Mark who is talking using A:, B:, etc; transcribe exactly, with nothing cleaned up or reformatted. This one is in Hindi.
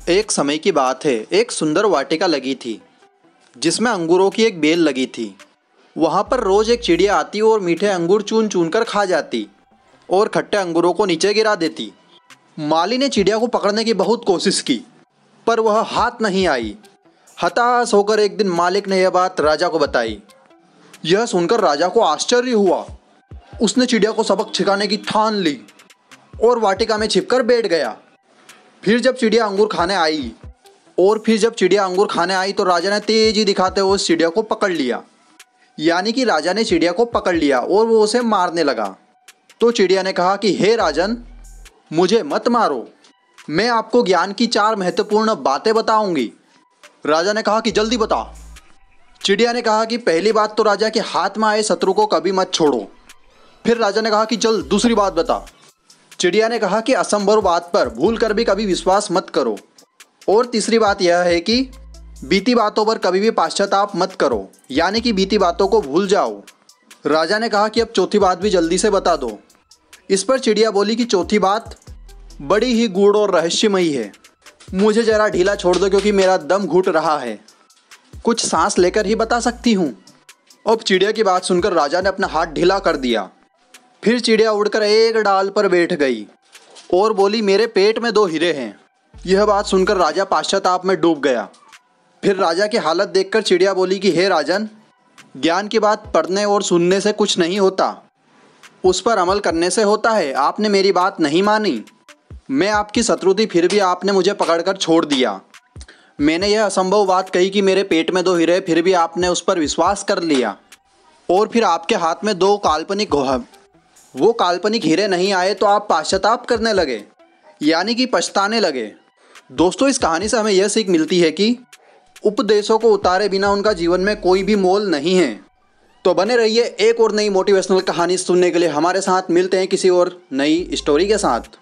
A: एक समय की बात है, एक सुंदर वाटिका लगी थी जिसमें अंगूरों की एक बेल लगी थी। वहाँ पर रोज एक चिड़िया आती और मीठे अंगूर चुन चुन कर खा जाती और खट्टे अंगूरों को नीचे गिरा देती। माली ने चिड़िया को पकड़ने की बहुत कोशिश की पर वह हाथ नहीं आई। हताश होकर एक दिन मालिक ने यह बात राजा को बताई। यह सुनकर राजा को आश्चर्य हुआ। उसने चिड़िया को सबक सिखाने की ठान ली और वाटिका में छिपकर बैठ गया। फिर जब चिड़िया अंगूर खाने आई और फिर जब चिड़िया अंगूर खाने आई तो राजा ने तेजी दिखाते हुए उस चिड़िया को पकड़ लिया। यानी कि राजा ने चिड़िया को पकड़ लिया और वो उसे मारने लगा। तो चिड़िया ने कहा कि हे राजन, मुझे मत मारो, मैं आपको ज्ञान की चार महत्वपूर्ण बातें बताऊंगी। राजा ने कहा कि जल्दी बता। चिड़िया ने कहा कि पहली बात तो राजा के हाथ में आए शत्रु को कभी मत छोड़ो। फिर राजा ने कहा कि चल दूसरी बात बता। चिड़िया ने कहा कि असंभव बात पर भूल कर भी कभी विश्वास मत करो। और तीसरी बात यह है कि बीती बातों पर कभी भी पश्चाताप मत करो, यानी कि बीती बातों को भूल जाओ। राजा ने कहा कि अब चौथी बात भी जल्दी से बता दो। इस पर चिड़िया बोली कि चौथी बात बड़ी ही गूढ़ और रहस्यमयी है, मुझे जरा ढीला छोड़ दो क्योंकि मेरा दम घुट रहा है, कुछ सांस लेकर ही बता सकती हूँ। अब चिड़िया की बात सुनकर राजा ने अपना हाथ ढीला कर दिया। फिर चिड़िया उड़कर एक डाल पर बैठ गई और बोली, मेरे पेट में दो हीरे हैं। यह बात सुनकर राजा पश्चाताप में डूब गया। फिर राजा की हालत देखकर चिड़िया बोली कि हे राजन, ज्ञान की बात पढ़ने और सुनने से कुछ नहीं होता, उस पर अमल करने से होता है। आपने मेरी बात नहीं मानी, मैं आपकी शत्रु थी फिर भी आपने मुझे पकड़कर छोड़ दिया। मैंने यह असंभव बात कही कि मेरे पेट में दो हीरे, फिर भी आपने उस पर विश्वास कर लिया। और फिर आपके हाथ में दो काल्पनिक वो काल्पनिक हीरे नहीं आए तो आप पश्चाताप करने लगे, यानी कि पछताने लगे। दोस्तों, इस कहानी से हमें यह सीख मिलती है कि उपदेशों को उतारे बिना उनका जीवन में कोई भी मोल नहीं है। तो बने रहिए एक और नई मोटिवेशनल कहानी सुनने के लिए। हमारे साथ मिलते हैं किसी और नई स्टोरी के साथ।